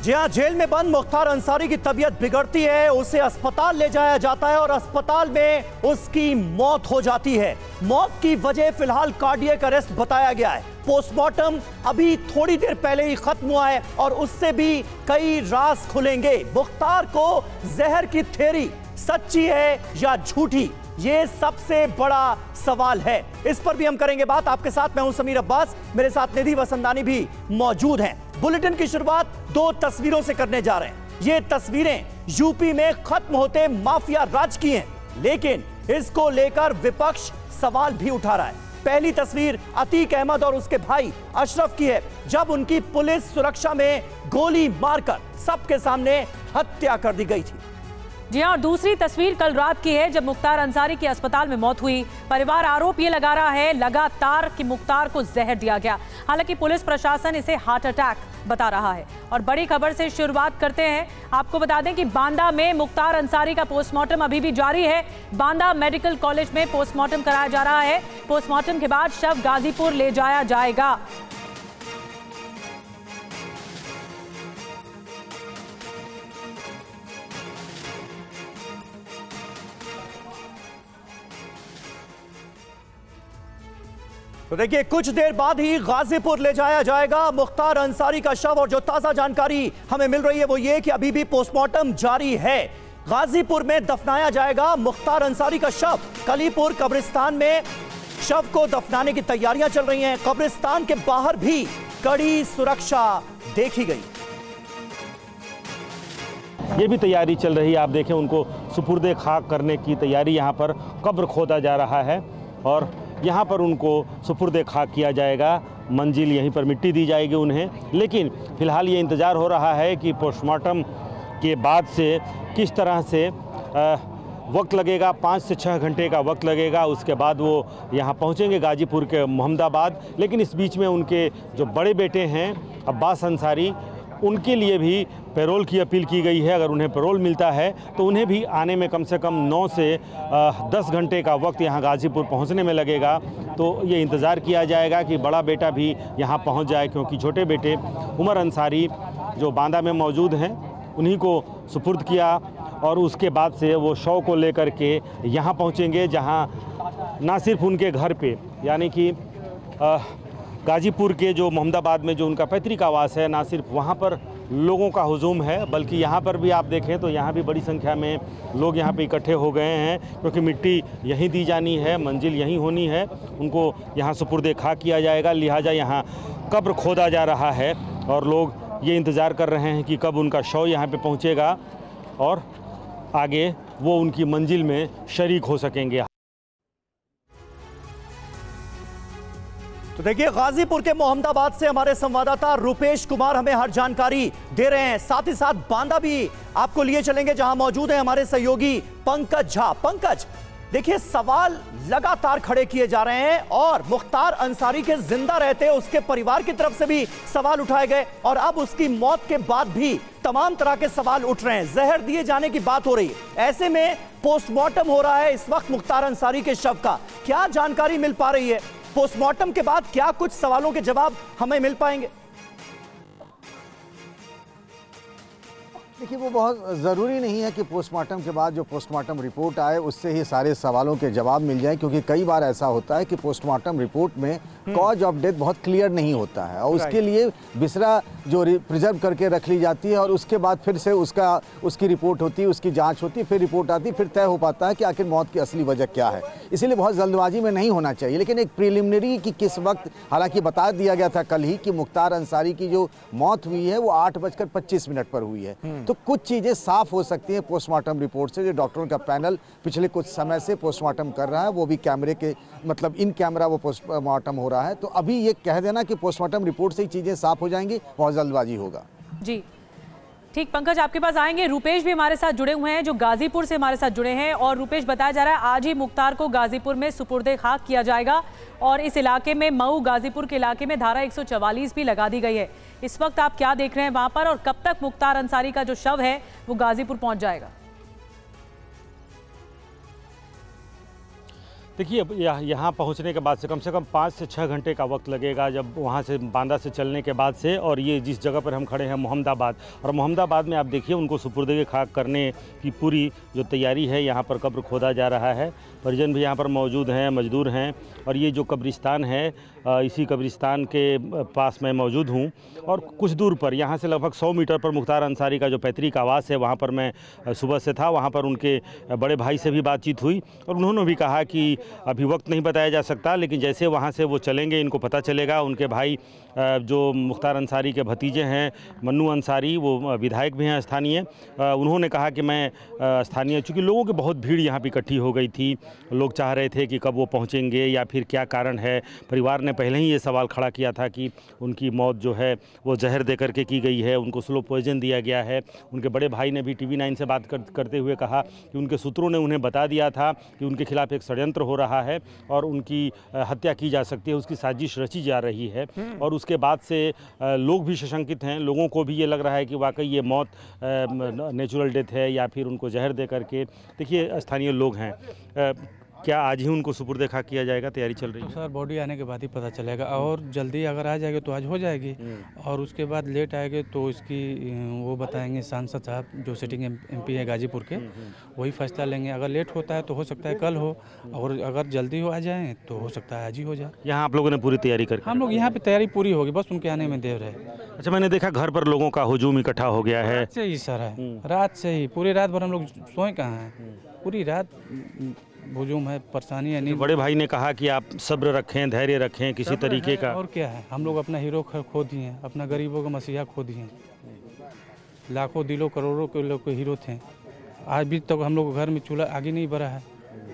जी हाँ, जेल में बंद मुख्तार अंसारी की तबीयत बिगड़ती है, उसे अस्पताल ले जाया जाता है और अस्पताल में उसकी मौत हो जाती है। मौत की वजह फिलहाल कार्डियक अरेस्ट बताया गया है। पोस्टमार्टम अभी थोड़ी देर पहले ही खत्म हुआ है और उससे भी कई राज खुलेंगे। मुख्तार को जहर की थ्योरी सच्ची है या झूठी, ये सबसे बड़ा सवाल है। इस पर भी हम करेंगे बात। आपके साथ मैं हूं समीर अब्बास, मेरे साथ निधि वसंदानी भी मौजूद हैं। बुलेटिन की शुरुआत दो तस्वीरों से करने जा रहे हैं। ये तस्वीरें यूपी में खत्म होते माफिया राज की हैं, लेकिन इसको लेकर विपक्ष सवाल भी उठा रहा है। पहली तस्वीर अतीक अहमद और उसके भाई अशरफ की है, जब उनकी पुलिस सुरक्षा में गोली मारकर सबके सामने हत्या कर दी गई थी। जी हाँ, और दूसरी तस्वीर कल रात की है, जब मुख्तार अंसारी की अस्पताल में मौत हुई। परिवार आरोप ये लगा रहा है लगातार कि मुख्तार को जहर दिया गया। हालांकि पुलिस प्रशासन इसे हार्ट अटैक बता रहा है। और बड़ी खबर से शुरुआत करते हैं। आपको बता दें कि बांदा में मुख्तार अंसारी का पोस्टमार्टम अभी भी जारी है। बांदा मेडिकल कॉलेज में पोस्टमार्टम कराया जा रहा है। पोस्टमार्टम के बाद शव गाजीपुर ले जाया जाएगा। तो देखिए, कुछ देर बाद ही गाजीपुर ले जाया जाएगा मुख्तार अंसारी का शव। और जो ताजा जानकारी हमें मिल रही है वो ये कि अभी भी पोस्टमार्टम जारी है। गाजीपुर में दफनाया जाएगा मुख्तार अंसारी का शव। कलीपुर कब्रिस्तान में शव को दफनाने की तैयारियां चल रही हैं। कब्रिस्तान के बाहर भी कड़ी सुरक्षा देखी गई। ये भी तैयारी चल रही है। आप देखें, उनको सुपुर्दे खाक करने की तैयारी, यहाँ पर कब्र खोदा जा रहा है और यहाँ पर उनको सुपुर्दे खाक किया जाएगा। मंजिल यहीं पर मिट्टी दी जाएगी उन्हें। लेकिन फ़िलहाल ये इंतज़ार हो रहा है कि पोस्टमार्टम के बाद से किस तरह से वक्त लगेगा। 5 से 6 घंटे का वक्त लगेगा। उसके बाद वो यहाँ पहुँचेंगे गाजीपुर के मोहम्मदाबाद। लेकिन इस बीच में उनके जो बड़े बेटे हैं अब्बास अंसारी, उनके लिए भी पैरोल की अपील की गई है। अगर उन्हें पैरोल मिलता है तो उन्हें भी आने में कम से कम 9 से 10 घंटे का वक्त यहाँ गाजीपुर पहुँचने में लगेगा। तो ये इंतज़ार किया जाएगा कि बड़ा बेटा भी यहाँ पहुँच जाए, क्योंकि छोटे बेटे उमर अंसारी जो बांदा में मौजूद हैं उन्हीं को सुपुर्द किया और उसके बाद से वो शव को लेकर के यहाँ पहुँचेंगे, जहाँ ना सिर्फ उनके घर पे यानी कि गाजीपुर के जो मोहम्मदाबाद में जो उनका पैतृक आवास है, ना सिर्फ वहाँ पर लोगों का हुजूम है, बल्कि यहाँ पर भी आप देखें तो यहाँ भी बड़ी संख्या में लोग यहाँ पे इकट्ठे हो गए हैं, क्योंकि मिट्टी यहीं दी जानी है, मंजिल यहीं होनी है। उनको यहाँ सुपुर्दे खाक किया जाएगा, लिहाजा यहाँ कब्र खोदा जा रहा है और लोग ये इंतज़ार कर रहे हैं कि कब उनका शव यहाँ पे पहुँचेगा और आगे वो उनकी मंजिल में शरीक हो सकेंगे। तो देखिए, गाजीपुर के मोहम्मदाबाद से हमारे संवाददाता रुपेश कुमार हमें हर जानकारी दे रहे हैं। साथ ही साथ बांदा भी आपको लिए चलेंगे, जहां मौजूद है हमारे सहयोगी पंकज झा। पंकज, देखिए, सवाल लगातार खड़े किए जा रहे हैं और मुख्तार अंसारी के जिंदा रहते उसके परिवार की तरफ से भी सवाल उठाए गए और अब उसकी मौत के बाद भी तमाम तरह के सवाल उठ रहे हैं। जहर दिए जाने की बात हो रही है। ऐसे में पोस्टमार्टम हो रहा है इस वक्त मुख्तार अंसारी के शव का। क्या जानकारी मिल पा रही है? पोस्टमार्टम के बाद क्या कुछ सवालों के जवाब हमें मिल पाएंगे? देखिए, वो बहुत ज़रूरी नहीं है कि पोस्टमार्टम के बाद जो पोस्टमार्टम रिपोर्ट आए उससे ही सारे सवालों के जवाब मिल जाएं, क्योंकि कई बार ऐसा होता है कि पोस्टमार्टम रिपोर्ट में कॉज ऑफ डेथ बहुत क्लियर नहीं होता है और उसके लिए बिसरा जो प्रिजर्व करके रख ली जाती है और उसके बाद फिर से उसकी रिपोर्ट होती है, उसकी जांच होती है, फिर रिपोर्ट आती है, फिर तय हो पाता है कि आखिर मौत की असली वजह क्या है। इसीलिए बहुत जल्दबाजी में नहीं होना चाहिए। लेकिन एक प्रिलिमिनरी की किस वक्त, हालांकि बता दिया गया था कल ही कि मुख्तार अंसारी की जो मौत हुई है वो 8:25 पर हुई है। तो कुछ चीज़ें साफ हो सकती हैं पोस्टमार्टम रिपोर्ट से। जो डॉक्टरों का पैनल पिछले कुछ समय से पोस्टमार्टम कर रहा है, वो भी कैमरे के मतलब इन कैमरा वो पोस्टमार्टम हो रहा है। तो अभी ये कह देना कि पोस्टमार्टम रिपोर्ट से ही चीज़ें साफ हो जाएंगी, बहुत जल्दबाजी होगा। जी ठीक, पंकज आपके पास आएंगे। रुपेश भी हमारे साथ जुड़े हुए हैं, जो गाजीपुर से हमारे साथ जुड़े हैं। और रुपेश, बताया जा रहा है आज ही मुख्तार को गाजीपुर में सुपुर्दे खाक किया जाएगा और इस इलाके में मऊ गाजीपुर के इलाके में धारा 144 भी लगा दी गई है। इस वक्त आप क्या देख रहे हैं वहां पर और कब तक मुख्तार अंसारी का जो शव है वो गाजीपुर पहुंच जाएगा? देखिए यहाँ पहुँचने के बाद से कम 5 से 6 घंटे का वक्त लगेगा, जब वहाँ से बांदा से चलने के बाद से। और ये जिस जगह पर हम खड़े हैं मोहम्मदाबाद, और मोहम्मदाबाद में आप देखिए उनको सुपुर्द खाक करने की पूरी जो तैयारी है, यहाँ पर कब्र खोदा जा रहा है। परिजन भी यहाँ पर मौजूद हैं, मजदूर हैं। और ये जो कब्रिस्तान है, इसी कब्रिस्तान के पास मैं मौजूद हूँ। और कुछ दूर पर, यहाँ से लगभग 100 मीटर पर मुख्तार अंसारी का जो पैतृक आवास है, वहाँ पर मैं सुबह से था। वहाँ पर उनके बड़े भाई से भी बातचीत हुई और उन्होंने भी कहा कि अभी वक्त नहीं बताया जा सकता, लेकिन जैसे वहाँ से वो चलेंगे इनको पता चलेगा। उनके भाई जो मुख्तार अंसारी के भतीजे हैं मन्नू अंसारी, वो विधायक भी हैं स्थानीय, उन्होंने कहा कि मैं स्थानीय, चूँकि लोगों की बहुत भीड़ यहाँ पर इकट्ठी हो गई थी, लोग चाह रहे थे कि कब वो पहुँचेंगे या फिर क्या कारण है। परिवार ने पहले ही ये सवाल खड़ा किया था कि उनकी मौत जो है वो जहर दे करके की गई है, उनको स्लो पॉइजन दिया गया है। उनके बड़े भाई ने भी TV9 से बात करते हुए कहा कि उनके सूत्रों ने उन्हें बता दिया था कि उनके खिलाफ एक षड्यंत्र हो रहा है और उनकी हत्या की जा सकती है, उसकी साजिश रची जा रही है। और उसके बाद से लोग भी सशंकित हैं, लोगों को भी ये लग रहा है कि वाकई ये मौत नेचुरल डेथ है या फिर उनको जहर दे करके। देखिए स्थानीय लोग हैं, क्या आज ही उनको सुपुर्द खाक किया जाएगा? तैयारी चल रही है सर, बॉडी आने के बाद ही पता चलेगा। और जल्दी अगर आ जाएगी तो आज हो जाएगी, और उसके बाद लेट आएगी तो इसकी वो बताएंगे सांसद साहब जो सिटिंग MP है गाजीपुर के, वही फैसला लेंगे। अगर लेट होता है तो हो सकता है कल हो, और अगर जल्दी हो आ जाए तो हो सकता है आज ही हो जाए। यहाँ आप लोगों ने पूरी तैयारी कर? हम लोग यहाँ पे तैयारी पूरी होगी, बस उनके आने में देर है। अच्छा, मैंने देखा घर पर लोगों का हुजूम इकट्ठा हो गया है। रात से ही सर है, रात से ही पूरी रात भर हम लोग सोए कहाँ हैं, पूरी रात हुजूम है, परेशानी है। नहीं, बड़े भाई ने कहा कि आप सब्र रखें, धैर्य रखें किसी तरीके का। और क्या है, हम लोग अपना हीरो खो दिए हैं, अपना गरीबों का मसीहा खो दिए हैं। लाखों दिलों करोड़ों के लोग के हीरो थे, आज भी तक हम लोग घर में चूल्हा आगे नहीं बढ़ा है।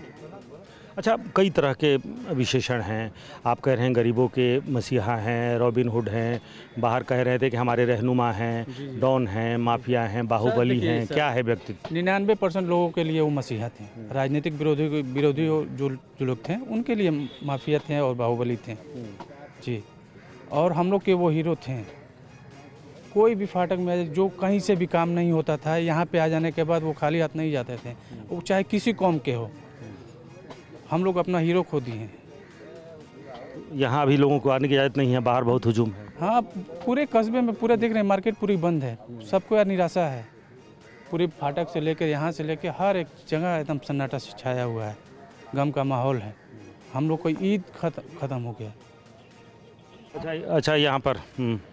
अच्छा, कई तरह के विशेषण हैं। आप कह रहे हैं गरीबों के मसीहा हैं, रॉबिन हुड हैं, बाहर कह रहे थे कि हमारे रहनुमा हैं, डॉन हैं, माफिया हैं, बाहुबली हैं। क्या है व्यक्तित्व? 99% लोगों के लिए वो मसीहा थे। राजनीतिक विरोधी जो लोग थे उनके लिए माफिया थे और बाहुबली थे जी। और हम लोग के वो हीरो थे। कोई भी फाटक में जो कहीं से भी काम नहीं होता था, यहाँ पे आ जाने के बाद वो खाली हाथ नहीं जाते थे, वो चाहे किसी कौम के हो। हम लोग अपना हीरो खो दिए हैं। यहाँ अभी लोगों को आने की इजाज़त नहीं है, बाहर बहुत हुजूम है। हाँ, पूरे कस्बे में पूरे देख रहे हैं, मार्केट पूरी बंद है, सबको यार निराशा है। पूरे फाटक से लेकर यहाँ से लेकर हर एक जगह एकदम सन्नाटा से छाया हुआ है, गम का माहौल है। हम लोग को ईद ख़त्म हो गया। अच्छा, यहाँ पर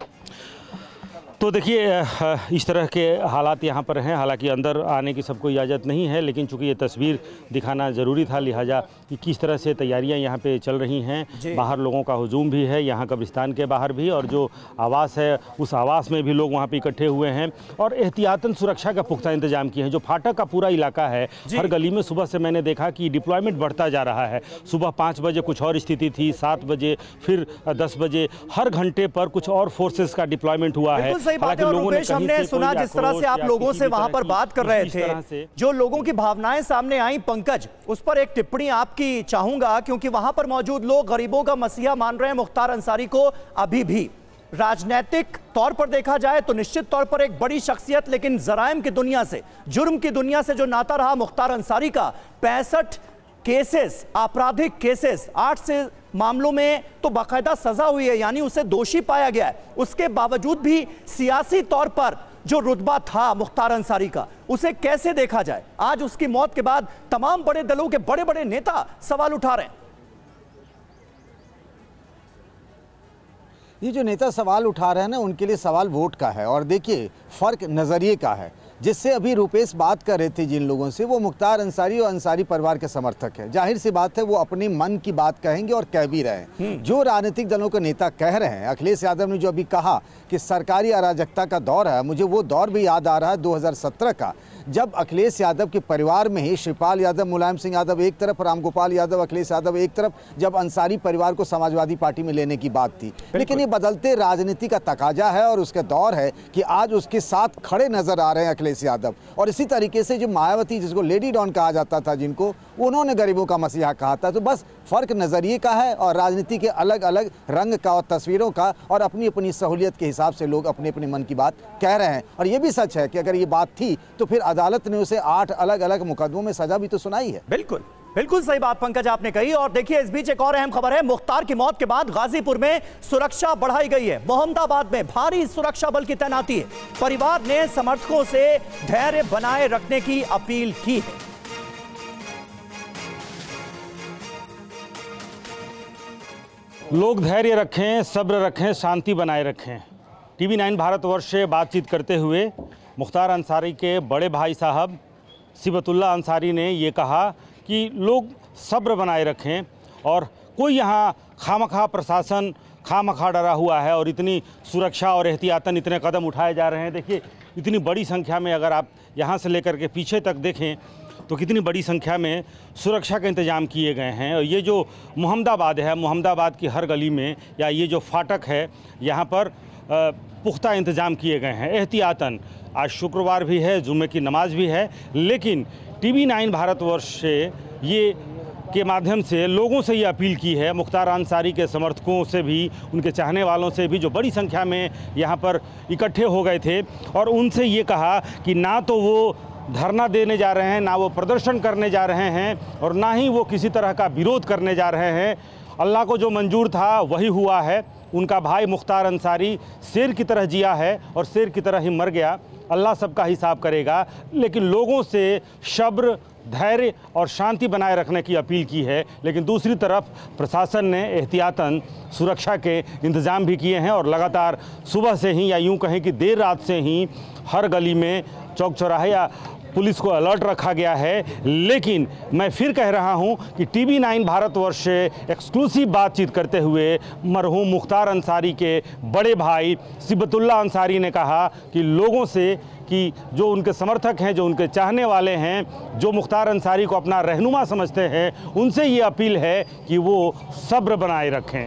तो देखिए इस तरह के हालात यहाँ पर हैं। हालांकि अंदर आने की सबको इजाज़त नहीं है, लेकिन चूंकि ये तस्वीर दिखाना ज़रूरी था, लिहाजा कि किस तरह से तैयारियाँ यहाँ पे चल रही हैं। बाहर लोगों का हुजूम भी है, यहाँ कब्रिस्तान के बाहर भी, और जो आवास है उस आवास में भी लोग वहाँ पे इकट्ठे हुए हैं और एहतियातन सुरक्षा का पुख्ता इंतजाम किए हैं। जो फाटक का पूरा इलाका है, हर गली में सुबह से मैंने देखा कि डिप्लॉयमेंट बढ़ता जा रहा है। सुबह 5 बजे कुछ और स्थिति थी, 7 बजे, फिर 10 बजे, हर घंटे पर कुछ और फोर्सेस का डिप्लॉयमेंट हुआ है। सही बात है। और रुपेश, हमने सुना जिस तरह से आप लोगों से वहां पर बात कर रहे थे, जो लोगों की भावनाएं सामने आई, पंकज, उस पर एक टिप्पणी आपकी चाहूंगा, क्योंकि वहां पर मौजूद लोग गरीबों का मसीहा मान रहे हैं मुख्तार अंसारी को। अभी भी राजनीतिक तौर पर देखा जाए तो निश्चित तौर पर एक बड़ी शख्सियत, लेकिन जराइम की दुनिया से, जुर्म की दुनिया से जो नाता रहा मुख्तार अंसारी का, 65 केसेस, आपराधिक केसेस, 8 से मामलों में तो बाकायदा सजा हुई है, यानी उसे दोषी पाया गया है। उसके बावजूद भी सियासी तौर पर जो रुतबा था मुख्तार अंसारी का, उसे कैसे देखा जाए? आज उसकी मौत के बाद तमाम बड़े दलों के बड़े बड़े नेता सवाल उठा रहे हैं। ये जो नेता सवाल उठा रहे हैं ना, उनके लिए सवाल वोट का है। और देखिए, फर्क नजरिए का है। जिससे अभी रुपेश बात कर रहे थे जिन लोगों से, वो मुख्तार अंसारी और अंसारी परिवार के समर्थक है। जाहिर सी बात है, वो अपने मन की बात कहेंगे और कह भी रहे हैं। जो राजनीतिक दलों के नेता कह रहे हैं, अखिलेश यादव ने जो अभी कहा कि सरकारी अराजकता का दौर है, मुझे वो दौर भी याद आ रहा है 2017 का, जब अखिलेश यादव के परिवार में ही शिवपाल यादव, मुलायम सिंह यादव एक तरफ, रामगोपाल यादव, अखिलेश यादव एक तरफ, जब अंसारी परिवार को समाजवादी पार्टी में लेने की बात थी। लेकिन ये बदलते राजनीति का तकाजा है और उसका दौर है कि आज उसके साथ खड़े नजर आ रहे हैं अखिलेश यादव। और इसी तरीके से जो मायावती, जिसको लेडी डॉन कहा जाता था, जिनको उन्होंने गरीबों का मसीहा कहा था। तो बस फर्क नजरिए का है और राजनीति के अलग अलग रंग का और तस्वीरों का, और अपनी अपनी सहूलियत के हिसाब से लोग अपने अपने मन की बात कह रहे हैं। और ये भी सच है कि अगर ये बात थी तो फिर अदालत ने उसे 8 अलग अलग मुकदमों में सजा भी तो सुनाई है। बिल्कुल। बिल्कुल सही बात पंकज आपने कही। और देखिए इस बीच एक और अहम खबर है, मुख्तार की मौत के बाद गाजीपुर में सुरक्षा बढ़ाई गई है। मोहम्मदाबाद में भारी सुरक्षा बल की तैनाती है। परिवार ने समर्थकों से धैर्य बनाए रखने की अपील की है। लोग धैर्य रखें, सब्र रखें, शांति बनाए रखें। टीवी 9 भारतवर्ष से बातचीत करते हुए मुख्तार अंसारी के बड़े भाई साहब सिबतुल्ला अंसारी ने ये कहा कि लोग सब्र बनाए रखें और कोई यहाँ खामखा प्रशासन खामखा डरा हुआ है और इतनी सुरक्षा और एहतियातन इतने कदम उठाए जा रहे हैं। देखिए इतनी बड़ी संख्या में, अगर आप यहाँ से लेकर के पीछे तक देखें तो कितनी बड़ी संख्या में सुरक्षा के इंतजाम किए गए हैं। और ये जो मोहम्मदाबाद है, मोहम्मदाबाद की हर गली में या ये जो फाटक है, यहाँ पर पुख्ता इंतजाम किए गए हैं एहतियातन। आज शुक्रवार भी है, जुम्मे की नमाज भी है, लेकिन टीवी 9 भारतवर्ष से ये के माध्यम से लोगों से ये अपील की है, मुख्तार अंसारी के समर्थकों से भी, उनके चाहने वालों से भी, जो बड़ी संख्या में यहाँ पर इकट्ठे हो गए थे, और उनसे ये कहा कि ना तो वो धरना देने जा रहे हैं, ना वो प्रदर्शन करने जा रहे हैं और ना ही वो किसी तरह का विरोध करने जा रहे हैं। अल्लाह को जो मंजूर था वही हुआ है। उनका भाई मुख्तार अंसारी शेर की तरह जिया है और शेर की तरह ही मर गया। अल्लाह सबका हिसाब करेगा, लेकिन लोगों से सब्र, धैर्य और शांति बनाए रखने की अपील की है। लेकिन दूसरी तरफ प्रशासन ने एहतियातन सुरक्षा के इंतज़ाम भी किए हैं और लगातार सुबह से ही, या यूँ कहें कि देर रात से ही, हर गली में, चौक चौराहे या पुलिस को अलर्ट रखा गया है। लेकिन मैं फिर कह रहा हूं कि टीवी 9 भारतवर्ष से एक्सक्लूसिव बातचीत करते हुए मरहूम मुख्तार अंसारी के बड़े भाई सिबतुल्ला अंसारी ने कहा कि लोगों से, कि जो उनके समर्थक हैं, जो उनके चाहने वाले हैं, जो मुख्तार अंसारी को अपना रहनुमा समझते हैं, उनसे ये अपील है कि वो सब्र बनाए रखें।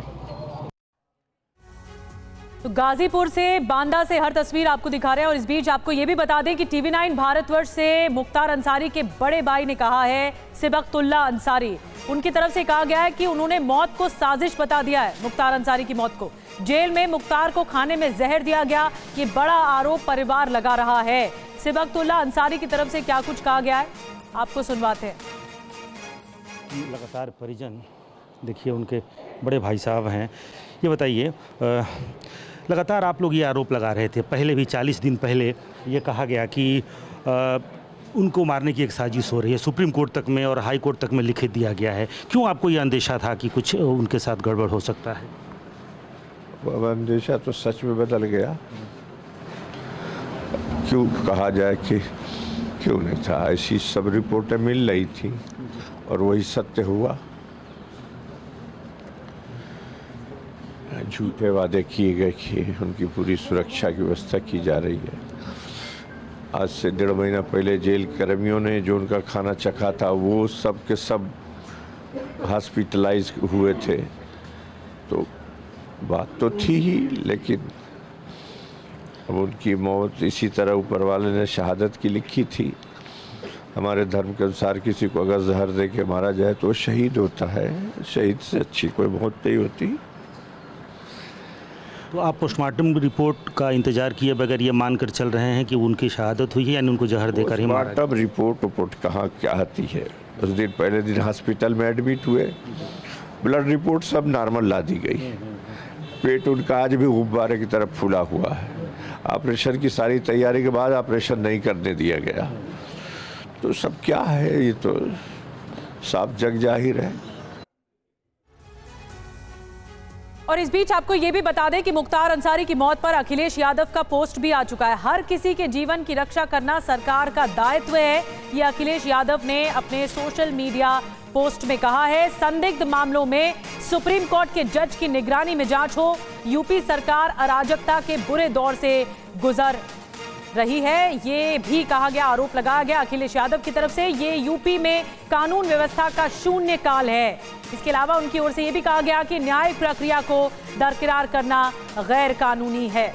तो गाजीपुर से, बांदा से हर तस्वीर आपको दिखा रहे हैं। और इस बीच आपको ये भी बता दें कि टीवी 9 भारतवर्ष से मुख्तार अंसारी के बड़े भाई ने कहा है, सिबतुल्ला अंसारी, उनकी तरफ से कहा गया है कि उन्होंने मौत को साजिश बता दिया है। मुख्तार अंसारी की मौत को, जेल में मुख्तार को खाने में जहर दिया गया, ये बड़ा आरोप परिवार लगा रहा है। सिबतुल्ला अंसारी की तरफ से क्या कुछ कहा गया है, आपको सुनवाते हैं। लगातार परिजन, देखिए उनके बड़े भाई साहब हैं, ये बताइए, लगातार आप लोग ये आरोप लगा रहे थे, पहले भी 40 दिन पहले ये कहा गया कि उनको मारने की एक साजिश हो रही है, सुप्रीम कोर्ट तक में और हाई कोर्ट तक में लिखित दिया गया है। क्यों आपको ये अंदेशा था कि कुछ उनके साथ गड़बड़ हो सकता है? अब अंदेशा तो सच में बदल गया। क्यों कहा जाए कि क्यों नहीं था, ऐसी सब रिपोर्टें मिल रही थी और वही सत्य हुआ। झूठे वादे किए गए कि उनकी पूरी सुरक्षा की व्यवस्था की जा रही है। आज से 1.5 महीना पहले जेल कर्मियों ने जो उनका खाना चखा था, वो सब के सब हॉस्पिटलाइज हुए थे। तो बात तो थी ही, लेकिन अब उनकी मौत इसी तरह ऊपर वाले ने शहादत की लिखी थी। हमारे धर्म के अनुसार किसी को अगर जहर दे के मारा जाए तो शहीद होता है, शहीद से अच्छी कोई मौत नहीं होती। तो आप पोस्टमार्टम रिपोर्ट का इंतजार किए बगैर ये मानकर चल रहे हैं कि उनकी शहादत हुई है, यानी उनको जहर देकर ही मारा? पोस्टमार्टम रिपोर्ट कहाँ क्या आती है? उस दिन पहले दिन हॉस्पिटल में एडमिट हुए, ब्लड रिपोर्ट सब नॉर्मल ला दी गई। पेट उनका आज भी गुब्बारे की तरफ फूला हुआ है। ऑपरेशन की सारी तैयारी के बाद ऑपरेशन नहीं करने दिया गया। तो सब क्या है, ये तो साफ जग जाहिर है। और इस बीच आपको ये भी बता दें कि मुख्तार अंसारी की मौत पर अखिलेश यादव का पोस्ट भी आ चुका है। हर किसी के जीवन की रक्षा करना सरकार का दायित्व है, ये अखिलेश यादव ने अपने सोशल मीडिया पोस्ट में कहा है। संदिग्ध मामलों में सुप्रीम कोर्ट के जज की निगरानी में जांच हो। यूपी सरकार अराजकता के बुरे दौर से गुजर रही है, ये भी कहा गया, आरोप लगाया गया अखिलेश यादव की तरफ से। ये यूपी में कानून व्यवस्था का शून्य काल है। इसके अलावा उनकी ओर से यह भी कहा गया कि न्यायिक प्रक्रिया को दरकिरार करना गैर कानूनी है।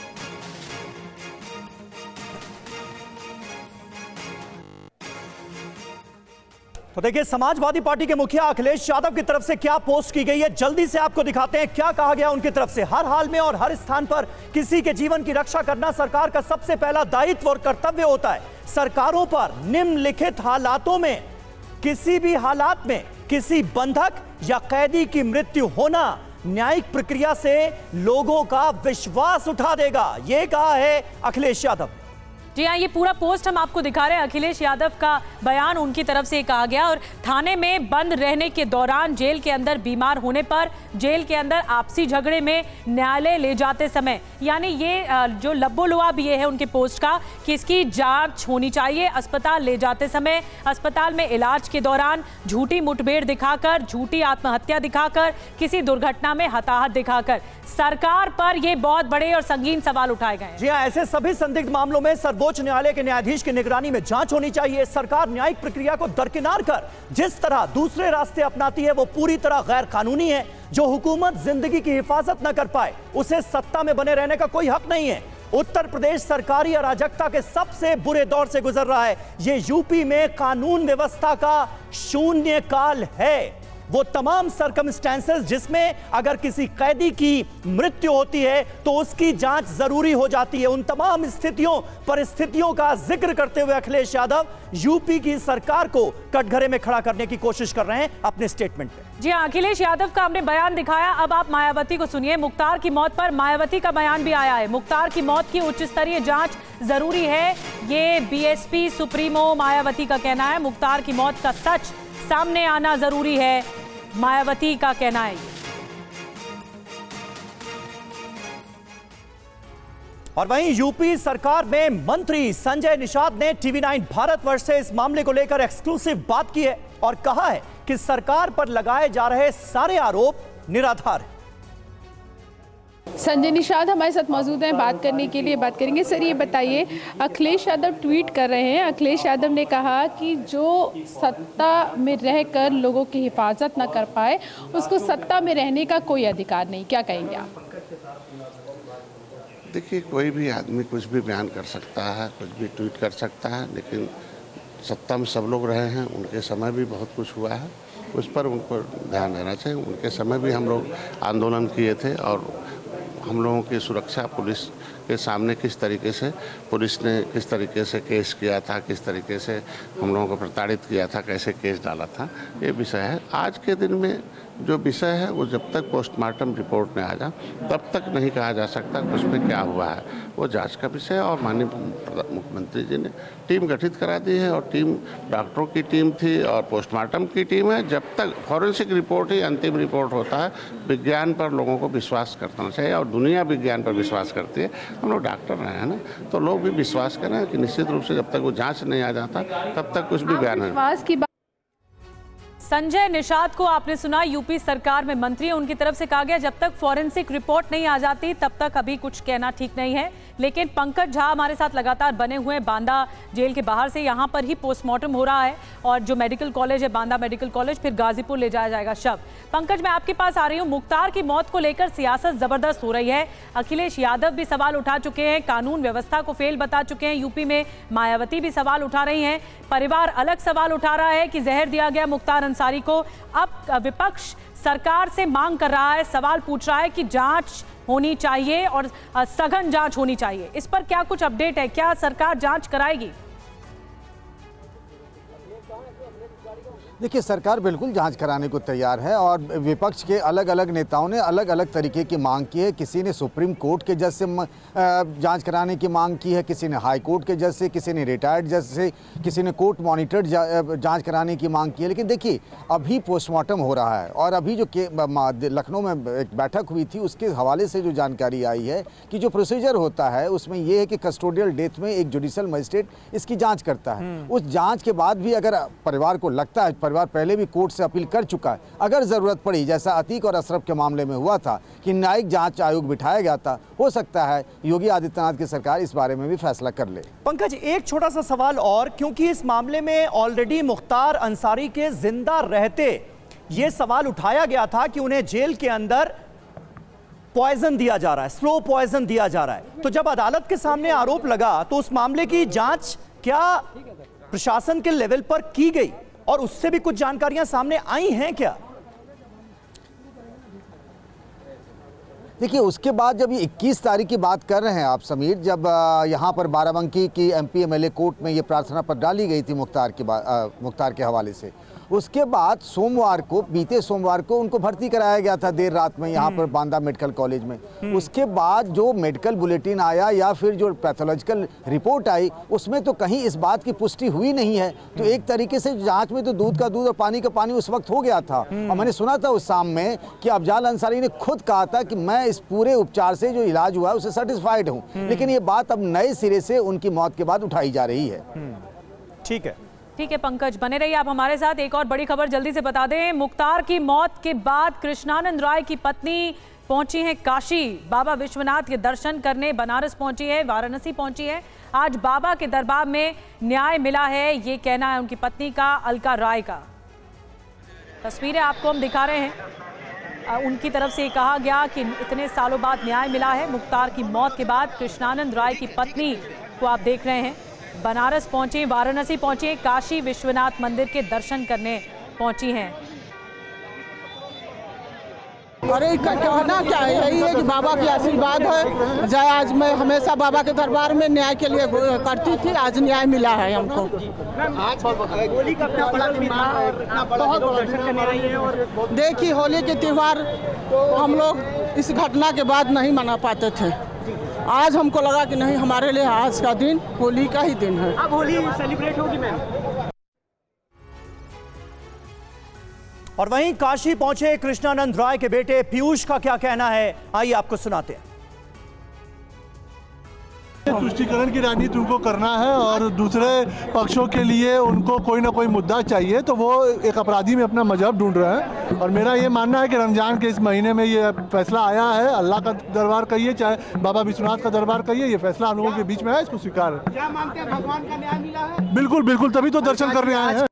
तो देखिए समाजवादी पार्टी के मुखिया अखिलेश यादव की तरफ से क्या पोस्ट की गई है, जल्दी से आपको दिखाते हैं क्या कहा गया उनकी तरफ से। हर हाल में और हर स्थान पर किसी के जीवन की रक्षा करना सरकार का सबसे पहला दायित्व और कर्तव्य होता है। सरकारों पर निम्नलिखित हालातों में किसी भी हालात में किसी बंधक या कैदी की मृत्यु होना न्यायिक प्रक्रिया से लोगों का विश्वास उठा देगा, यह कहा है अखिलेश यादव। जी हाँ, ये पूरा पोस्ट हम आपको दिखा रहे हैं। अखिलेश यादव का बयान उनकी तरफ से कहा गया। और थाने में बंद रहने के दौरान जेल के अंदर बीमार होने पर जेल के अंदर आपसी झगड़े में न्यायालय ले जाते समय, यानी ये जो लब्बो-लुआब ये है उनके पोस्ट का कि इसकी जांच होनी चाहिए। अस्पताल ले जाते समय, अस्पताल में इलाज के दौरान झूठी मुठभेड़ दिखाकर, झूठी आत्महत्या दिखाकर, किसी दुर्घटना में हताहत दिखाकर सरकार पर ये बहुत बड़े और संगीन सवाल उठाए गए। जी हाँ, ऐसे सभी संदिग्ध मामलों में सर्वोच्च न्यायालय के न्यायाधीश की निगरानी में जांच होनी चाहिए। सरकार न्यायिक प्रक्रिया को दरकिनार कर जिस तरह दूसरे रास्ते अपनाती है वो पूरी तरह गैर कानूनी है। जो हुकूमत जिंदगी की हिफाजत न कर पाए उसे सत्ता में बने रहने का कोई हक नहीं है। उत्तर प्रदेश सरकारी अराजकता के सबसे बुरे दौर से गुजर रहा है। ये यूपी में कानून व्यवस्था का शून्य काल है। वो तमाम सर्कमस्टेंसेस जिसमें अगर किसी कैदी की मृत्यु होती है तो उसकी जांच जरूरी हो जाती है, उन तमाम स्थितियों परिस्थितियों का जिक्र करते हुए अखिलेश यादव यूपी की सरकार को कटघरे में खड़ा करने की कोशिश कर रहे हैं अपने स्टेटमेंट में। जी हाँ, अखिलेश यादव का हमने बयान दिखाया। अब आप मायावती को सुनिए। मुख्तार की मौत पर मायावती का बयान भी आया है। मुख्तार की मौत की उच्च स्तरीय जांच जरूरी है, ये बीएसपी सुप्रीमो मायावती का कहना है। मुख्तार की मौत का सच सामने आना जरूरी है, मायावती का कहना है। और वहीं यूपी सरकार में मंत्री संजय निषाद ने टीवी9 भारतवर्ष से इस मामले को लेकर एक्सक्लूसिव बात की है और कहा है कि सरकार पर लगाए जा रहे सारे आरोप निराधार हैं। संजय निषाद हमारे साथ मौजूद हैं बात करने के लिए। बात करेंगे। सर, ये बताइए, अखिलेश यादव ट्वीट कर रहे हैं। अखिलेश यादव ने कहा कि जो सत्ता में रहकर लोगों की हिफाजत न कर पाए उसको सत्ता में रहने का कोई अधिकार नहीं। क्या कहेंगे आप? देखिए, कोई भी आदमी कुछ भी बयान कर सकता है, कुछ भी ट्वीट कर सकता है, लेकिन सत्ता में सब लोग रहे हैं। उनके समय भी बहुत कुछ हुआ है, उस पर उनको ध्यान देना चाहिए। उनके समय भी हम लोग आंदोलन किए थे और हम लोगों की सुरक्षा पुलिस के सामने किस तरीके से पुलिस ने किस तरीके से केस किया था, किस तरीके से हम लोगों को प्रताड़ित किया था, कैसे केस डाला था, ये विषय है। आज के दिन में जो विषय है वो जब तक पोस्टमार्टम रिपोर्ट में आ जा तब तक नहीं कहा जा सकता कि उसमें क्या हुआ है। वो जांच का विषय है और माननीय मुख्यमंत्री जी ने टीम गठित करा दी है और टीम डॉक्टरों की टीम थी और पोस्टमार्टम की टीम है। जब तक फॉरेंसिक रिपोर्ट ही अंतिम रिपोर्ट होता है, विज्ञान पर लोगों को विश्वास करना चाहिए और दुनिया विज्ञान पर विश्वास करती है। हम लोग डॉक्टर रहे हैं ना, तो लोग भी विश्वास करें कि निश्चित रूप से जब तक वो जाँच नहीं आ जाता तब तक कुछ भी बयान नहीं। संजय निषाद को आपने सुना, यूपी सरकार में मंत्री है। उनकी तरफ से कहा गया जब तक फॉरेंसिक रिपोर्ट नहीं आ जाती तब तक अभी कुछ कहना ठीक नहीं है। लेकिन पंकज झा हमारे साथ लगातार बने हुए हैं बांदा जेल के बाहर से। यहाँ पर ही पोस्टमार्टम हो रहा है और जो मेडिकल कॉलेज है बांदा मेडिकल कॉलेज, फिर गाजीपुर ले जाया जाएगा शव। पंकज, मैं आपके पास आ रही हूँ। मुख्तार की मौत को लेकर सियासत जबरदस्त हो रही है। अखिलेश यादव भी सवाल उठा चुके हैं, कानून व्यवस्था को फेल बता चुके हैं यूपी में। मायावती भी सवाल उठा रही हैं, परिवार अलग सवाल उठा रहा है कि जहर दिया गया मुख्तार अंसारी को। अब विपक्ष सरकार से मांग कर रहा है, सवाल पूछ रहा है कि जांच होनी चाहिए और सघन जांच होनी चाहिए। इस पर क्या कुछ अपडेट है? क्या सरकार जांच कराएगी? देखिए, सरकार बिल्कुल जांच कराने को तैयार है और विपक्ष के अलग अलग नेताओं ने अलग अलग तरीके की मांग की है। किसी ने सुप्रीम कोर्ट के जज से जांच कराने की मांग की है, किसी ने हाई कोर्ट के जज से, किसी ने रिटायर्ड जज से, किसी ने कोर्ट मॉनिटर्ड जांच कराने की मांग की है। लेकिन देखिए, अभी पोस्टमार्टम हो रहा है और अभी जो लखनऊ में एक बैठक हुई थी उसके हवाले से जो जानकारी आई है कि जो प्रोसीजर होता है उसमें यह है कि कस्टोडियल डेथ में एक जुडिशियल मजिस्ट्रेट इसकी जाँच करता है। उस जाँच के बाद भी अगर परिवार को लगता है, परिवार पहले भी कोर्ट से अपील कर चुका है, अगर जरूरत पड़ी, जैसा अतीक और अशरफ के मामले में हुआ था कि न्यायिक जांच आयोग बिठाया गया था, हो सकता है योगी आदित्यनाथ की सरकार इस बारे में भी फैसला कर ले। पंकज, एक छोटा सा सवाल और, क्योंकि इस मामले में ऑलरेडी मुख्तार अंसारी के जिंदा रहते यह सवाल उठाया गया था कि उन्हें जेल के अंदर पॉइजन दिया जा रहा है, स्लो पॉइजन दिया जा रहा है। तो जब अदालत के सामने आरोप लगा तो उस मामले की जांच क्या प्रशासन के लेवल पर की गई और उससे भी कुछ जानकारियां सामने आई हैं क्या? देखिए उसके बाद जब ये 21 तारीख की बात कर रहे हैं आप समीर, जब यहाँ पर बाराबंकी की MP MLA कोर्ट में ये प्रार्थना पत्र डाली गई थी मुख्तार के हवाले से, उसके बाद बीते सोमवार को उनको भर्ती कराया गया था देर रात में यहाँ पर बांदा मेडिकल कॉलेज में। उसके बाद जो मेडिकल बुलेटिन आया या फिर जो पैथोलॉजिकल रिपोर्ट आई, उसमें तो कहीं इस बात की पुष्टि हुई नहीं है। तो एक तरीके से जांच में तो दूध का दूध और पानी का पानी उस वक्त हो गया था। और मैंने सुना था उस शाम में कि अफजाल अंसारी ने खुद कहा था कि मैं इस पूरे उपचार से जो इलाज हुआ है उससे सेटिस्फाइड हूँ, लेकिन ये बात अब नए सिरे से उनकी मौत के बाद उठाई जा रही है। ठीक है पंकज, बने रहिए आप हमारे साथ। एक और बड़ी खबर जल्दी से बता दें। मुख्तार की मौत के बाद कृष्णानंद राय की पत्नी पहुंची है काशी, बाबा विश्वनाथ के दर्शन करने बनारस पहुंची है, वाराणसी पहुंची है। आज बाबा के दरबार में न्याय मिला है, ये कहना है उनकी पत्नी का, अलका राय का। तस्वीरें आपको हम दिखा रहे हैं। उनकी तरफ से कहा गया कि इतने सालों बाद न्याय मिला है। मुख्तार की मौत के बाद कृष्णानंद राय की पत्नी को आप देख रहे हैं, बनारस पहुंची, वाराणसी पहुंची, काशी विश्वनाथ मंदिर के दर्शन करने पहुंची हैं। अरे इसका कहना क्या है, यही है कि बाबा की आशीर्वाद है। जय आज मैं हमेशा बाबा के दरबार में न्याय के लिए करती थी, आज न्याय मिला है हमको। होली का अपना बड़ा त्योहार और बहुत दर्शन करने आई है। और देखिए होली के त्योहार हम लोग इस घटना के बाद नहीं मना पाते थे। आज हमको लगा कि नहीं, हमारे लिए आज का दिन होली का ही दिन है। अब होली सेलिब्रेट होगी मैम। और वहीं काशी पहुंचे कृष्णानंद राय के बेटे पीयूष का क्या कहना है, आइए आपको सुनाते हैं। तुष्टीकरण की राजनीति उनको करना है और दूसरे पक्षों के लिए उनको कोई ना कोई मुद्दा चाहिए, तो वो एक अपराधी में अपना मजहब ढूंढ रहे हैं। और मेरा ये मानना है कि रमजान के इस महीने में ये फैसला आया है, अल्लाह का दरबार कहिए चाहे बाबा विश्वनाथ का दरबार कहिए, ये फैसला हम लोगों के बीच में है, इसको स्वीकार है। क्या मानते हैं, भगवान का न्याय मिला है? बिल्कुल बिल्कुल, तभी तो दर्शन करने आए हैं।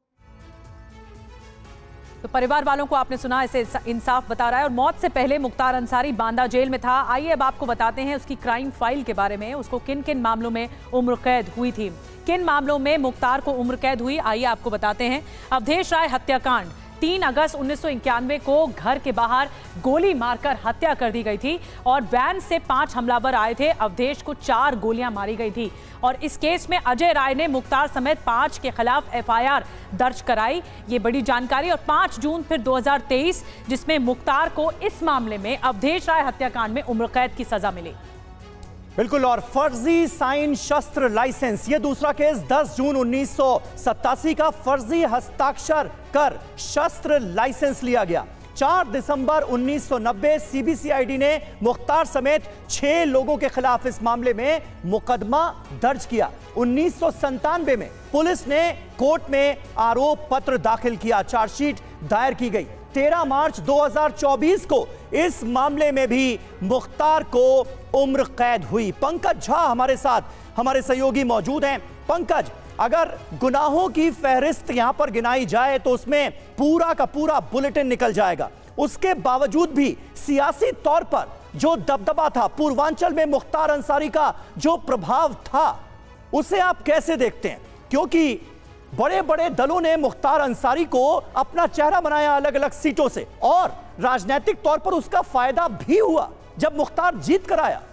तो परिवार वालों को आपने सुना, इसे इंसाफ बता रहा है। और मौत से पहले मुख्तार अंसारी बांदा जेल में था। आइए अब आपको बताते हैं उसकी क्राइम फाइल के बारे में, उसको किन किन मामलों में उम्र कैद हुई थी, किन मामलों में मुख्तार को उम्र कैद हुई, आइए आपको बताते हैं। अवधेश राय हत्याकांड, 3 अगस्त 1991 को घर के बाहर गोली मारकर हत्या कर दी गई थी और वैन से 5 हमलावर आए थे। अवधेश को 4 गोलियां मारी गई थी और इस केस में अजय राय ने मुख्तार समेत 5 के खिलाफ FIR दर्ज कराई, ये बड़ी जानकारी। और 5 जून फिर 2023 जिसमें मुख्तार को इस मामले में अवधेश राय हत्याकांड में उम्र कैद की सजा मिली। बिल्कुल। और फर्जी साइन शस्त्र लाइसेंस, ये दूसरा केस 10 जून 1987 का फर्जी हस्ताक्षर कर शस्त्र लाइसेंस लिया गया। 4 दिसंबर 1990 CBCID ने मुख्तार समेत 6 लोगों के खिलाफ इस मामले में मुकदमा दर्ज किया। 1997 में पुलिस ने कोर्ट में आरोप पत्र दाखिल किया, चार्जशीट दायर की गई। 13 मार्च 2024 को इस मामले में भी मुख्तार को उम्र कैद हुई। पंकज झा हमारे साथ, हमारे सहयोगी मौजूद हैं। पंकज, अगर गुनाहों की फहरिस्त यहां पर गिनाई जाए तो उसमें पूरा का पूरा बुलेटिन निकल जाएगा। उसके बावजूद भी सियासी तौर पर जो दबदबा था, पूर्वांचल में मुख्तार अंसारी का जो प्रभाव था, उसे आप कैसे देखते हैं? क्योंकि बड़े बड़े दलों ने मुख्तार अंसारी को अपना चेहरा बनाया अलग अलग सीटों से, और राजनीतिक तौर पर उसका फायदा भी हुआ जब मुख्तार जीत कर आया।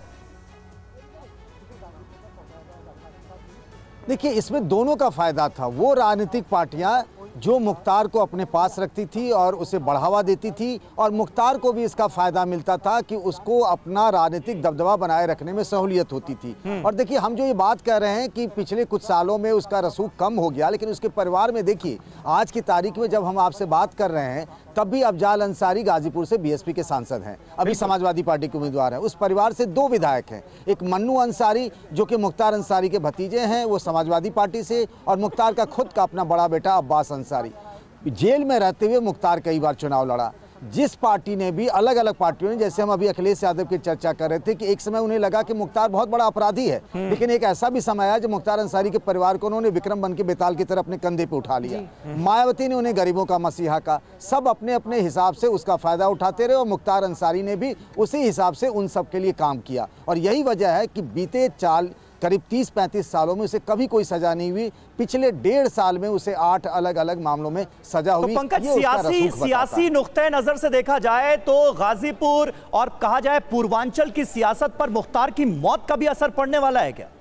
देखिए, इसमें दोनों का फायदा था। वो राजनीतिक पार्टियां जो मुख्तार को अपने पास रखती थी और उसे बढ़ावा देती थी, और मुख्तार को भी इसका फायदा मिलता था कि उसको अपना राजनीतिक दबदबा बनाए रखने में सहूलियत होती थी। और देखिए, हम जो ये बात कर रहे हैं कि पिछले कुछ सालों में उसका रसूख कम हो गया, लेकिन उसके परिवार में देखिए, आज की तारीख में जब हम आपसे बात कर रहे हैं तब भी अफजाल अंसारी गाजीपुर से BSP के सांसद हैं, अभी समाजवादी पार्टी के उम्मीदवार हैं। उस परिवार से 2 विधायक हैं, एक मन्नू अंसारी जो कि मुख्तार अंसारी के भतीजे हैं, वो समाजवादी पार्टी से, और मुख्तार का खुद का अपना बड़ा बेटा अब्बास अंसारी। जेल में रहते हुए मुख्तार कई बार चुनाव लड़ा। जिस पार्टी ने भी, अलग अलग पार्टियों ने, जैसे हम अभी अखिलेश यादव की चर्चा कर रहे थे कि एक समय उन्हें लगा कि मुख्तार बहुत बड़ा अपराधी है, लेकिन एक ऐसा भी समय आया जब मुख्तार अंसारी के परिवार को उन्होंने विक्रम बन के बेताल की तरह अपने कंधे पे उठा लिया। मायावती ने उन्हें गरीबों का मसीहा का, सब अपने अपने हिसाब से उसका फायदा उठाते रहे, और मुख्तार अंसारी ने भी उसी हिसाब से उन सब के लिए काम किया। और यही वजह है कि बीते करीब 30-35 सालों में उसे कभी कोई सजा नहीं हुई। पिछले 1.5 साल में उसे 8 अलग अलग मामलों में सजा हुई। तो पंकज, सियासी नुक्ते नजर से देखा जाए तो गाजीपुर और कहा जाए पूर्वांचल की सियासत पर मुख्तार की मौत का भी असर पड़ने वाला है क्या?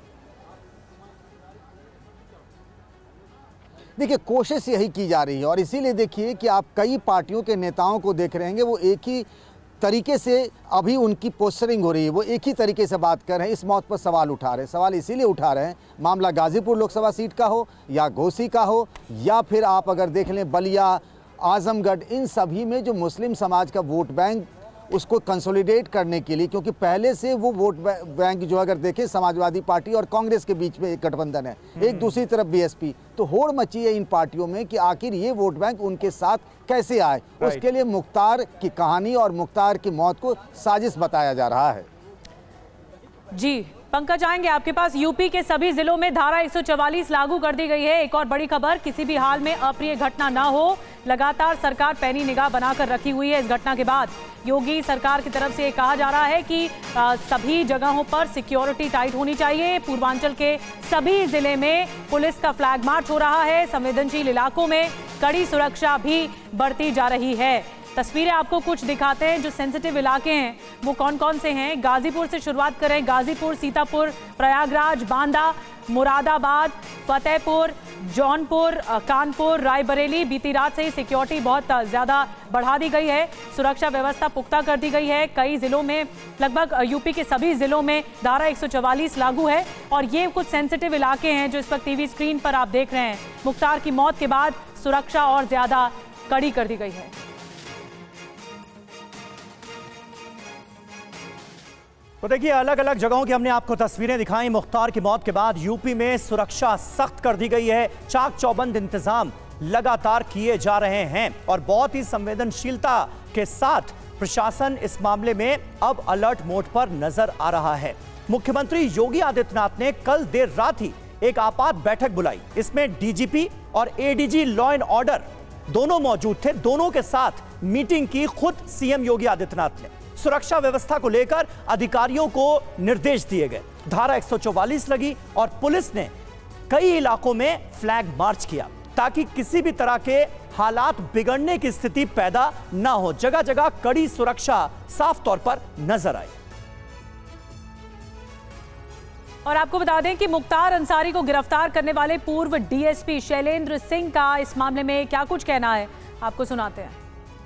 देखिए, कोशिश यही की जा रही है और इसीलिए देखिए कि आप कई पार्टियों के नेताओं को देख रहे हैं, वो एक ही तरीके से अभी उनकी पोस्टरिंग हो रही है, वो एक ही तरीके से बात कर रहे हैं, इस मौत पर सवाल उठा रहे हैं। सवाल इसीलिए उठा रहे हैं, मामला गाजीपुर लोकसभा सीट का हो या घोसी का हो या फिर आप अगर देख लें बलिया, आजमगढ़, इन सभी में जो मुस्लिम समाज का वोट बैंक उसको कंसोलिडेट करने के लिए, क्योंकि पहले से वो वोट बैंक जो अगर देखें समाजवादी पार्टी और कांग्रेस के बीच में एक गठबंधन है, एक दूसरी तरफ बीएसपी, तो होड़ मची है इन पार्टियों में कि आखिर ये वोट बैंक उनके साथ कैसे आए। उसके लिए मुख्तार की कहानी और मुख्तार की मौत को साजिश बताया जा रहा है। जी पंकज, आएंगे आपके पास। यूपी के सभी जिलों में धारा 144 लागू कर दी गई है। एक और बड़ी खबर, किसी भी हाल में अप्रिय घटना ना हो, लगातार सरकार पैनी निगाह बनाकर रखी हुई है। इस घटना के बाद योगी सरकार की तरफ से कहा जा रहा है कि सभी जगहों पर सिक्योरिटी टाइट होनी चाहिए। पूर्वांचल के सभी जिले में पुलिस का फ्लैग मार्च हो रहा है। संवेदनशील इलाकों में कड़ी सुरक्षा भी बढ़ती जा रही है। तस्वीरें आपको कुछ दिखाते हैं। जो सेंसिटिव इलाके हैं वो कौन कौन से हैं। गाजीपुर से शुरुआत करें। गाजीपुर, सीतापुर, प्रयागराज, बांदा, मुरादाबाद, फतेहपुर, जौनपुर, कानपुर, रायबरेली। बीती रात से ही सिक्योरिटी बहुत ज़्यादा बढ़ा दी गई है। सुरक्षा व्यवस्था पुख्ता कर दी गई है। कई जिलों में, लगभग यूपी के सभी जिलों में धारा 144 लागू है। और ये कुछ सेंसिटिव इलाके हैं जो इस वक्त टीवी स्क्रीन पर आप देख रहे हैं। मुख्तार की मौत के बाद सुरक्षा और ज़्यादा कड़ी कर दी गई है। तो देखिए, अलग अलग जगहों की हमने आपको तस्वीरें दिखाई। मुख्तार की मौत के बाद यूपी में सुरक्षा सख्त कर दी गई है। चाक चौबंद इंतजाम लगातार किए जा रहे हैं और बहुत ही संवेदनशीलता के साथ प्रशासन इस मामले में अब अलर्ट मोड पर नजर आ रहा है। मुख्यमंत्री योगी आदित्यनाथ ने कल देर रात ही एक आपात बैठक बुलाई। इसमें डीजीपी और एडीजी लॉ एंड ऑर्डर दोनों मौजूद थे। दोनों के साथ मीटिंग की खुद सीएम योगी आदित्यनाथ ने। सुरक्षा व्यवस्था को लेकर अधिकारियों को निर्देश दिए गए। धारा 144 लगी और पुलिस ने कई इलाकों में फ्लैग मार्च किया ताकि किसी भी तरह के हालात बिगड़ने की स्थिति पैदा ना हो। जगह जगह कड़ी सुरक्षा साफ तौर पर नजर आई। और आपको बता दें कि मुख्तार अंसारी को गिरफ्तार करने वाले पूर्व डीएसपी शैलेंद्र सिंह का इस मामले में क्या कुछ कहना है, आपको सुनाते हैं।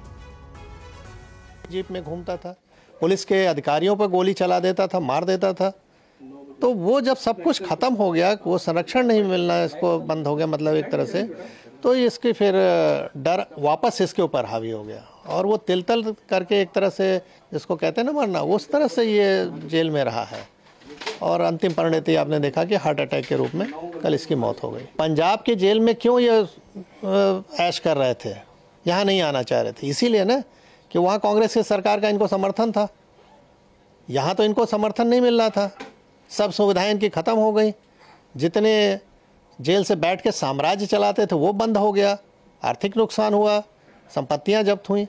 जीप में घूमता था, पुलिस के अधिकारियों पर गोली चला देता था, मार देता था। तो वो जब सब कुछ खत्म हो गया, वो संरक्षण नहीं मिलना, इसको बंद हो गया मतलब एक तरह से, तो इसके फिर डर वापस इसके ऊपर हावी हो गया और वो तिल तल करके एक तरह से जिसको कहते हैं ना मरना, उस तरह से ये जेल में रहा है। और अंतिम परिणति आपने देखा कि हार्ट अटैक के रूप में कल इसकी मौत हो गई। पंजाब के जेल में क्यों ये ऐश कर रहे थे, यहाँ नहीं आना चाह रहे थे, इसीलिए ना कि वहाँ कांग्रेस की सरकार का इनको समर्थन था। यहाँ तो इनको समर्थन नहीं मिल रहा था, सब सुविधाएं इनकी ख़त्म हो गई। जितने जेल से बैठ के साम्राज्य चलाते थे वो बंद हो गया, आर्थिक नुकसान हुआ, संपत्तियां जब्त हुई।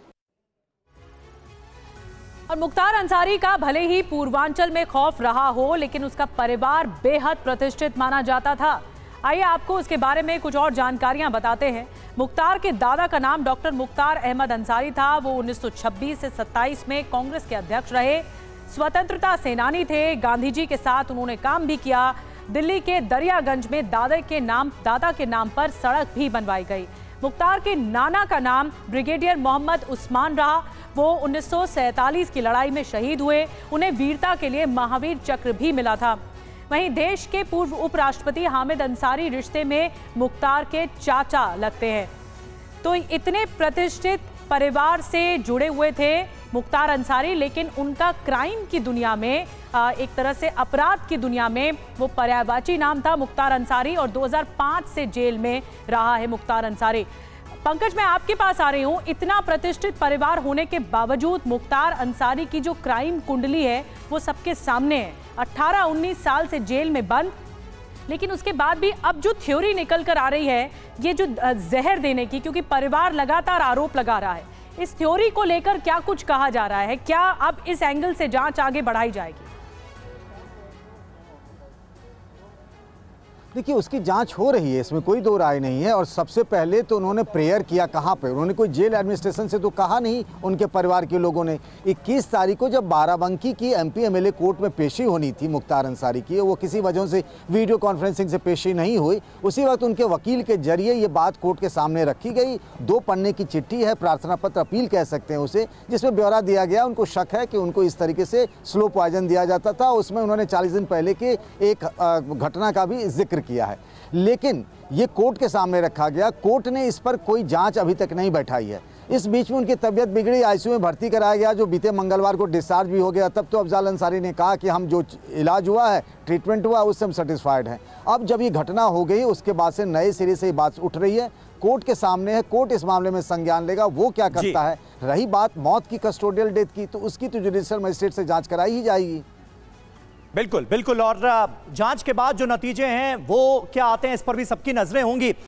और मुख्तार अंसारी का भले ही पूर्वांचल में खौफ रहा हो, लेकिन उसका परिवार बेहद प्रतिष्ठित माना जाता था। आइए आपको उसके बारे में कुछ और जानकारियां बताते हैं। मुख्तार के दादा का नाम डॉक्टर मुख्तार अहमद अंसारी था। वो 1926 से 27 में कांग्रेस के अध्यक्ष रहे। स्वतंत्रता सेनानी थे। गांधी जी के साथ उन्होंने काम भी किया। दिल्ली के दरियागंज में दादा के नाम पर सड़क भी बनवाई गई। मुख्तार के नाना का नाम ब्रिगेडियर मोहम्मद उस्मान रहा। वो 1947 की लड़ाई में शहीद हुए। उन्हें वीरता के लिए महावीर चक्र भी मिला था। वहीं देश के पूर्व उपराष्ट्रपति हामिद अंसारी रिश्ते में मुख्तार के चाचा लगते हैं। तो इतने प्रतिष्ठित परिवार से जुड़े हुए थे मुख्तार अंसारी, लेकिन उनका क्राइम की दुनिया में, एक तरह से अपराध की दुनिया में वो पर्यायवाची नाम था मुख्तार अंसारी, और 2005 से जेल में रहा है मुख्तार अंसारी। पंकज, मैं आपके पास आ रही हूँ। इतना प्रतिष्ठित परिवार होने के बावजूद मुख्तार अंसारी की जो क्राइम कुंडली है वो सबके सामने है। 18-19 साल से जेल में बंद, लेकिन उसके बाद भी अब जो थ्योरी निकल कर आ रही है, ये जो जहर देने की, क्योंकि परिवार लगातार आरोप लगा रहा है, इस थ्योरी को लेकर क्या कुछ कहा जा रहा है? क्या अब इस एंगल से जांच आगे बढ़ाई जाएगी? देखिए उसकी जांच हो रही है, इसमें कोई दो राय नहीं है। और सबसे पहले तो उन्होंने प्रेयर किया कहाँ पे, उन्होंने कोई जेल एडमिनिस्ट्रेशन से तो कहा नहीं। उनके परिवार के लोगों ने 21 तारीख को जब बाराबंकी की MP MLA कोर्ट में पेशी होनी थी मुख्तार अंसारी की, वो किसी वजह से वीडियो कॉन्फ्रेंसिंग से पेशी नहीं हुई, उसी वक्त उनके वकील के जरिए ये बात कोर्ट के सामने रखी गई। 2 पन्ने की चिट्ठी है, प्रार्थना पत्र अपील कह सकते हैं उसे, जिसमें ब्यौरा दिया गया। उनको शक है कि उनको इस तरीके से स्लो पॉइजन दिया जाता था। उसमें उन्होंने 40 दिन पहले के एक घटना का भी जिक्र किया है, लेकिन ये कोर्ट के सामने रखा गया। कोर्ट ने इस पर कोई जांच अभी तक नहीं बैठाई है। इस बीच में उनकी तबीयत बिगड़ी, ICU में भर्ती कराया गया, जो बीते मंगलवार को डिस्चार्ज भी हो गया। तब तो अफजाल अंसारी ने कहा कि हम जो इलाज हुआ है, ट्रीटमेंट हुआ, उससे हम सेटिस्फाइड हैं। अब जब ये घटना हो गई, उसके बाद से नए सिरे से ये बात उठ रही है, कोर्ट के सामने है, कोर्ट इस मामले में संज्ञान लेगा, वो क्या करता है। रही बात मौत की, कस्टोडियल डेथ की, तो उसकी तो जुडिशियल मजिस्ट्रेट से जाँच कराई ही जाएगी। बिल्कुल बिल्कुल, और जांच के बाद जो नतीजे हैं वो क्या आते हैं, इस पर भी सबकी नजरें होंगी।